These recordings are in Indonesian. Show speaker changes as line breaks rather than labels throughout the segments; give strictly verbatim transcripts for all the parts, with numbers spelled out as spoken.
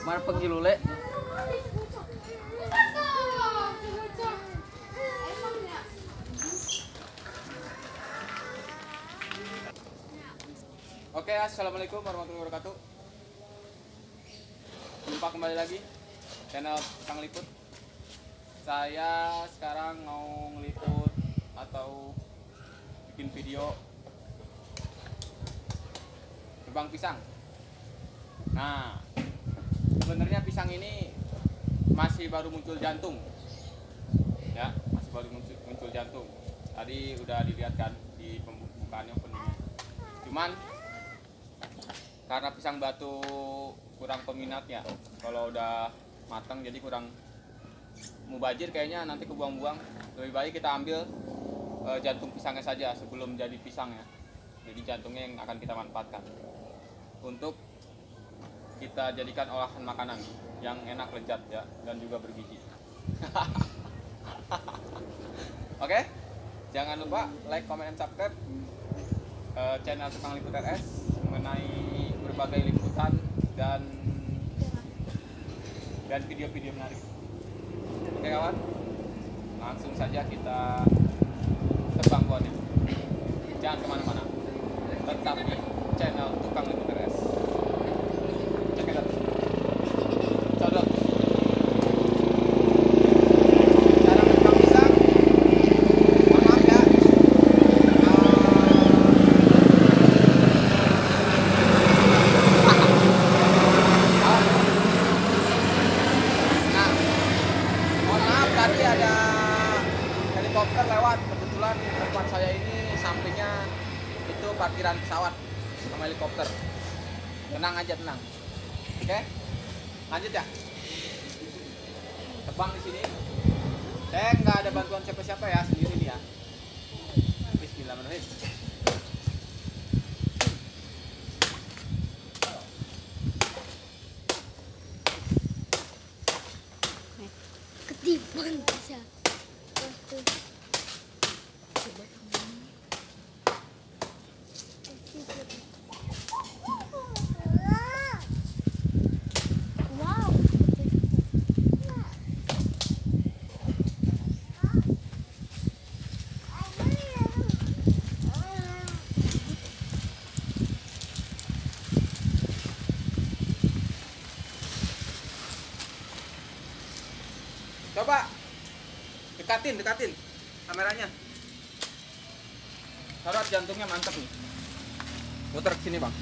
Mar pergi lule. Oke, assalamualaikum warahmatullahi wabarakatuh. Jumpa kembali lagi channel Kang Liput. Saya sekarang mau ngeliput atau bikin video terbang pisang. Nah, sebenarnya pisang ini masih baru muncul jantung, ya, masih baru muncul, muncul jantung. Tadi udah dilihat kan di pembukaannya openingnya. Cuman karena pisang batu kurang peminatnya, kalau udah matang jadi kurang mubazir kayaknya, nanti kebuang-buang. Lebih baik kita ambil e, jantung pisangnya saja sebelum jadi pisang ya. Jadi jantungnya yang akan kita manfaatkan untuk kita jadikan olahan makanan yang enak, lezat ya, dan juga bergizi. Oke, jangan lupa like, comment, dan subscribe e, channel Kang Liput R S mengenai berbagai liputan dan dan video-video menarik. Oke kawan, langsung saja kita terbang pohonnya. Jangan kemana-mana, tetap di channel Tukang Liput R S. Check it out. Codot. Cara menebang pisang, mohon maaf ya. Tadi ada helikopter lewat, kebetulan tempat saya ini sampingnya itu parkiran pesawat sama helikopter. Tenang aja, tenang. Oke, lanjut ya. Terbang di sini. Saya nggak ada bantuan siapa-siapa ya, sendiri nih ya. Bismillahirrahmanirrahim.
Ketiban bisa. Wow.
Coba dekatin, dekatin kameranya. Taruh jantungnya, mantap nih. Putar ke sini bang.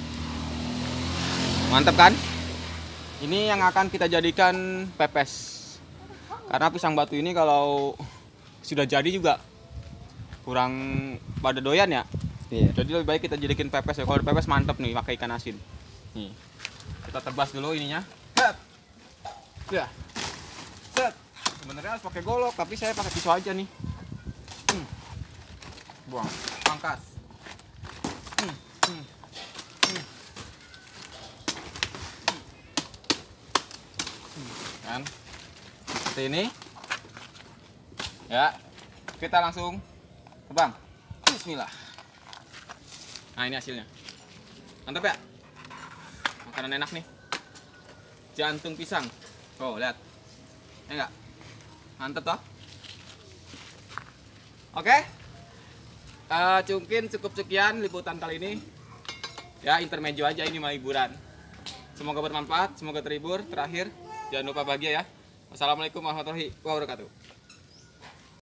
Mantap kan? Ini yang akan kita jadikan pepes. Karena pisang batu ini kalau sudah jadi juga kurang pada doyan ya. Iya. Jadi lebih baik kita jadikan pepes ya. Kalau pepes mantap nih pakai ikan asin. Nih, kita tebas dulu ininya. Ya. Set. Sebenarnya harus pakai golok, tapi saya pakai pisau aja nih. Hmm. Buang, pangkas. Hmm. Hmm. Hmm. Hmm. Kan? Seperti ini. Ya. Kita langsung terbang. Bismillah. Nah, ini hasilnya. Mantap ya? Makanan enak nih. Jantung pisang. Oh, lihat. Ya enggak? Mantep toh. Oke, uh, mungkin cukup sekian liputan kali ini ya, intermezzo aja, ini mah hiburan. Semoga bermanfaat, semoga terhibur. Terakhir, jangan lupa bahagia ya. Wassalamualaikum warahmatullahi wabarakatuh.